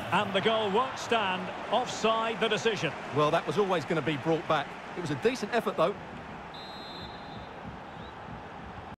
And the goal won't stand. Offside the decision. Well, that was always going to be brought back. It was a decent effort, though.